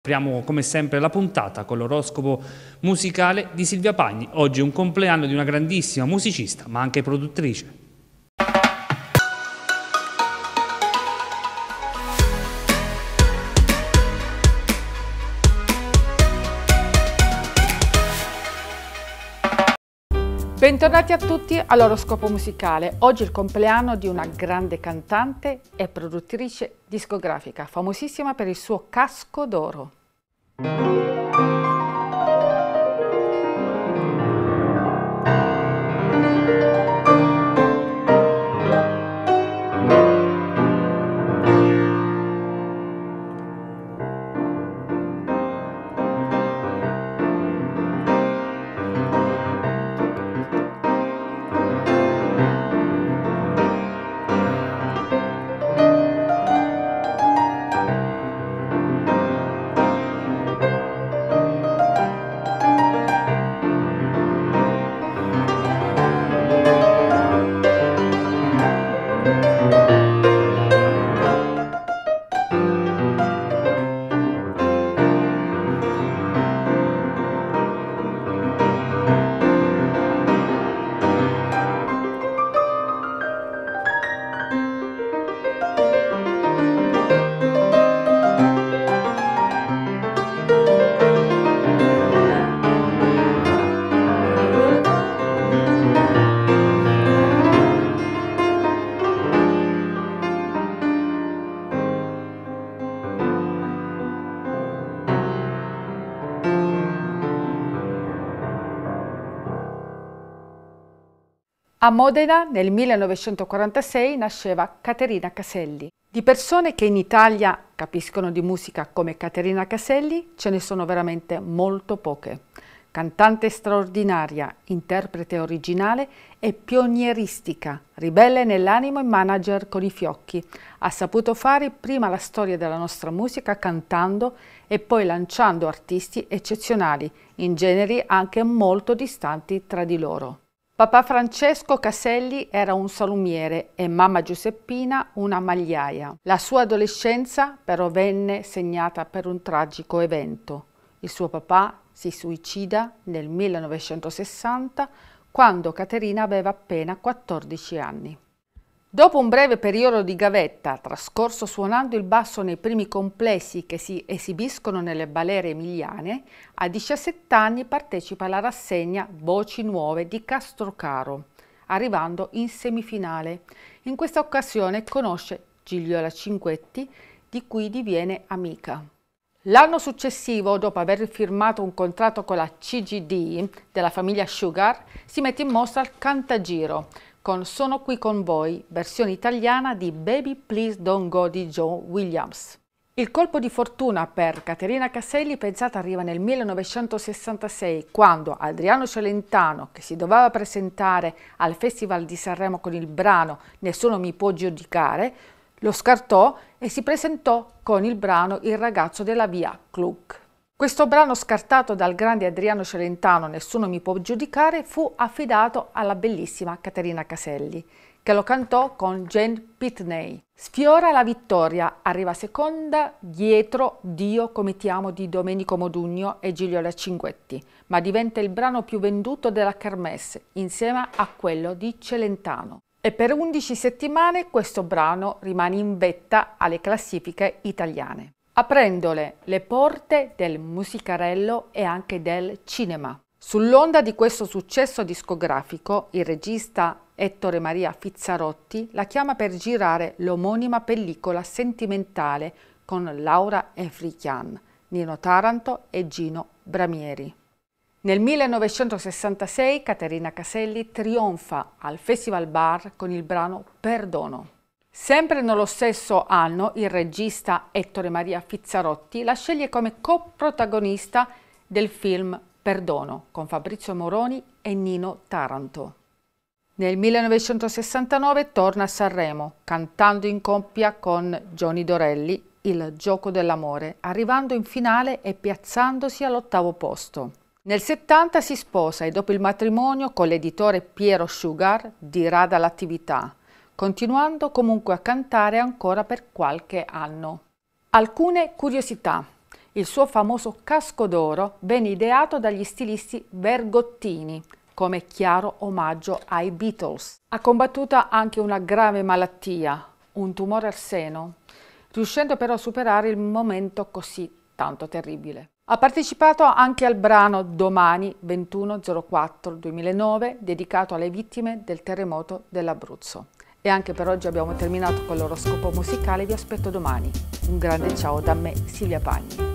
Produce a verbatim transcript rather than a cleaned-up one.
Apriamo come sempre la puntata con l'oroscopo musicale di Silvia Pagni. Oggi è un compleanno di una grandissima musicista, ma anche produttrice. Bentornati a tutti all'oroscopo musicale. Oggi è il compleanno di una grande cantante e produttrice discografica, famosissima per il suo Casco d'Oro. A Modena nel millenovecentoquarantasei nasceva Caterina Caselli. Di persone che in Italia capiscono di musica come Caterina Caselli ce ne sono veramente molto poche. Cantante straordinaria, interprete originale e pionieristica, ribelle nell'animo e manager con i fiocchi, ha saputo fare prima la storia della nostra musica cantando e poi lanciando artisti eccezionali, in generi anche molto distanti tra di loro. Papà Francesco Caselli era un salumiere e mamma Giuseppina una magliaia. La sua adolescenza però venne segnata per un tragico evento. Il suo papà si suicida nel millenovecentosessanta quando Caterina aveva appena quattordici anni. Dopo un breve periodo di gavetta, trascorso suonando il basso nei primi complessi che si esibiscono nelle balere emiliane, a diciassette anni partecipa alla rassegna Voci Nuove di Castrocaro, arrivando in semifinale. In questa occasione conosce Gigliola Cinquetti, di cui diviene amica. L'anno successivo, dopo aver firmato un contratto con la C G D della famiglia Sugar, si mette in mostra al Cantagiro, con Sono qui con voi, versione italiana di Baby Please Don't Go di Joe Williams. Il colpo di fortuna per Caterina Caselli, pensate, arriva nel millenovecentosessantasei, quando Adriano Celentano, che si doveva presentare al Festival di Sanremo con il brano Nessuno mi può giudicare, lo scartò e si presentò con il brano Il ragazzo della via Gluck. Questo brano, scartato dal grande Adriano Celentano, Nessuno mi può giudicare, fu affidato alla bellissima Caterina Caselli, che lo cantò con Jane Pitney. Sfiora la vittoria, arriva seconda dietro Dio come ti amo di Domenico Modugno e Gigliola Cinquetti, ma diventa il brano più venduto della Kermesse, insieme a quello di Celentano. E per undici settimane questo brano rimane in vetta alle classifiche italiane, aprendole le porte del musicarello e anche del cinema. Sull'onda di questo successo discografico, il regista Ettore Maria Fizzarotti la chiama per girare l'omonima pellicola sentimentale con Laura Efrichian, Nino Taranto e Gino Bramieri. Nel millenovecentosessantasei Caterina Caselli trionfa al Festival Bar con il brano Perdono. Sempre nello stesso anno il regista Ettore Maria Fizzarotti la sceglie come coprotagonista del film Perdono con Fabrizio Moroni e Nino Taranto. Nel millenovecentosessantanove torna a Sanremo cantando in coppia con Johnny Dorelli Il gioco dell'amore, arrivando in finale e piazzandosi all'ottavo posto. Nel settanta si sposa e dopo il matrimonio con l'editore Piero Sugar dirà dall'attività, continuando comunque a cantare ancora per qualche anno. Alcune curiosità. Il suo famoso casco d'oro venne ideato dagli stilisti Bergottini come chiaro omaggio ai Beatles. Ha combattuto anche una grave malattia, un tumore al seno, riuscendo però a superare il momento così tanto terribile. Ha partecipato anche al brano Domani ventuno zero quattro duemilanove dedicato alle vittime del terremoto dell'Abruzzo. E anche per oggi abbiamo terminato con l'oroscopo musicale, vi aspetto domani. Un grande ciao da me, Silvia Pagni.